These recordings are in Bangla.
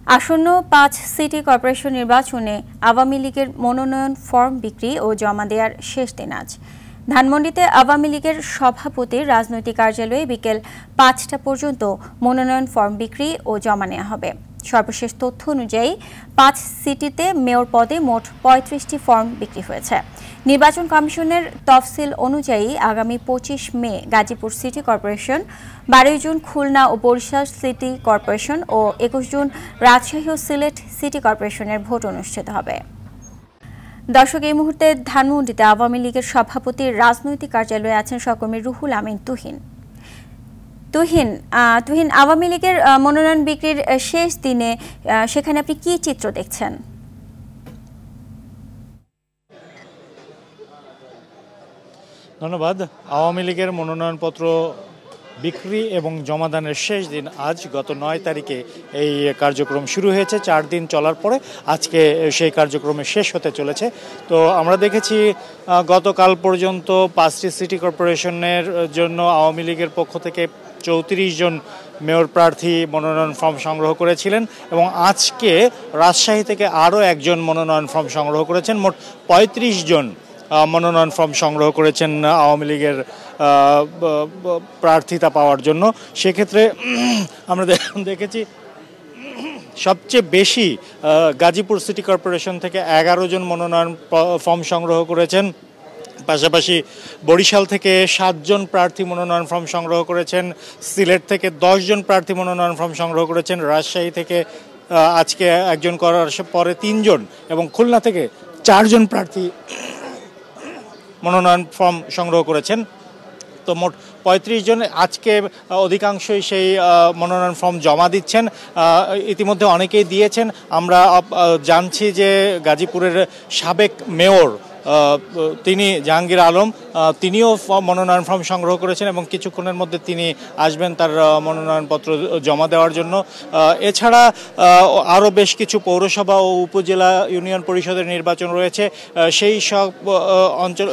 আসন্ন ৫ সিটি কর্পোরেশন নির্বাচনে আওয়ামী লীগের মনোনয়ন ফর্ম বিক্রি ও জমা দেওয়ার শেষ দিন আজ। ধানমন্ডিতে আওয়ামী লীগের সভাপতির রাজনৈতিক কার্যালয়ে বিকেল ৫টা পর্যন্ত মনোনয়ন ফর্ম বিক্রি ও জমা নেওয়া হবে। সর্বশেষ তথ্য অনুযায়ী ৫ সিটিতে মেয়র পদে মোট ৩৫টি ফর্ম বিক্রি হয়েছে। নির্বাচন কমিশনের তফসিল অনুযায়ী আগামী ২৫ May Gazipur city corporation, ১২ June Khulna ও বরিশাল সিটি কর্পোরেশন ও ২১ জুন রাজশাহী ও সিলেট সিটি কর্পোরেশনের ভোট অনুষ্ঠিত হবে। দর্শক, এই মুহূর্তে ধানমন্ডিতে আওয়ামী লীগের সভাপতির রাজনৈতিক কার্যালয়ে আছেন সহকর্মী রুহুল আমিন তুহিন। তুহিন, আওয়ামী লীগের মনোনয়ন বিক্রির শেষ দিনে সেখানে আপনি কি চিত্র দেখছেন? ধন্যবাদ। আওয়ামী লীগের মনোনয়নপত্র বিক্রি এবং জমাদানের শেষ দিন আজ, গত ৯ তারিখে এই কার্যক্রম শুরু হয়েছে। ৪ দিন চলার পরে আজকে সেই কার্যক্রমে শেষ হতে চলেছে। তো আমরা দেখেছি গতকাল পর্যন্ত ৫টি সিটি কর্পোরেশনের জন্য আওয়ামী লীগের পক্ষ থেকে ৩৪ জন মেয়র প্রার্থী মনোনয়ন ফর্ম সংগ্রহ করেছিলেন এবং আজকে রাজশাহী থেকে আরও একজন মনোনয়ন ফর্ম সংগ্রহ করেছেন। মোট ৩৫ জন মনোনয়ন ফর্ম সংগ্রহ করেছেন আওয়ামী লীগের প্রার্থিতা পাওয়ার জন্য। সেক্ষেত্রে আমরা দেখেছি সবচেয়ে বেশি গাজীপুর সিটি কর্পোরেশন থেকে ১১ জন মনোনয়ন ফর্ম সংগ্রহ করেছেন। পাশাপাশি বরিশাল থেকে ৭ জন প্রার্থী মনোনয়ন ফর্ম সংগ্রহ করেছেন। সিলেট থেকে ১০ জন প্রার্থী মনোনয়ন ফর্ম সংগ্রহ করেছেন। রাজশাহী থেকে আজকে একজন করার পরে ৩ জন এবং খুলনা থেকে ৪ জন প্রার্থী মনোনয়ন ফর্ম সংগ্রহ করেছেন। তো মোট ৩৫ জন আজকে অধিকাংশই সেই মনোনয়ন ফর্ম জমা দিচ্ছেন। ইতিমধ্যে অনেকেই দিয়েছেন। আমরা জানছি যে গাজীপুরের সাবেক মেয়র তিনি জাহাঙ্গীর আলম, তিনিও মনোনয়ন ফর্ম সংগ্রহ করেছেন এবং কিছুক্ষণের মধ্যে তিনি আসবেন তার মনোনয়নপত্র জমা দেওয়ার জন্য। এছাড়া আরও বেশ কিছু পৌরসভা ও উপজেলা ইউনিয়ন পরিষদের নির্বাচন রয়েছে। সেই সব অঞ্চল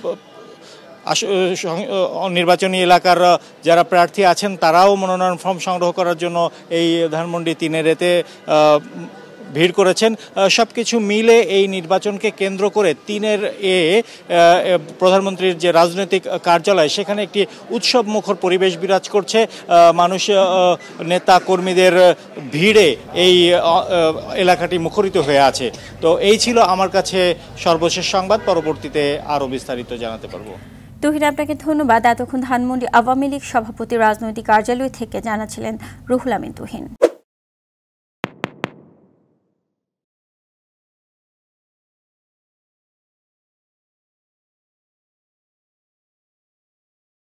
নির্বাচনী এলাকার যারা প্রার্থী আছেন তারাও মনোনয়ন ফর্ম সংগ্রহ করার জন্য এই ধানমন্ডি ৩-এতে ভিড় করেছেন। সবকিছু মিলে এই নির্বাচনকে কেন্দ্র করে ৩-এ প্রধানমন্ত্রীর যে রাজনৈতিক কার্যালয়, সেখানে একটি উৎসব মুখর পরিবেশ বিরাজ করছে। মানুষ, নেতা কর্মীদের ভিড়ে এই এলাকাটি মুখরিত হয়ে আছে। তো এই ছিল আমার কাছে সর্বশেষ সংবাদ। পরবর্তীতে আরও বিস্তারিত জানাতে পারবো। তুহিন, আপনাকে ধন্যবাদ। এতক্ষণ ধানমন্ডি আওয়ামী লীগ সভাপতির রাজনৈতিক কার্যালয় থেকে জানাচ্ছিলেন রুহুল আমিন তুহিন।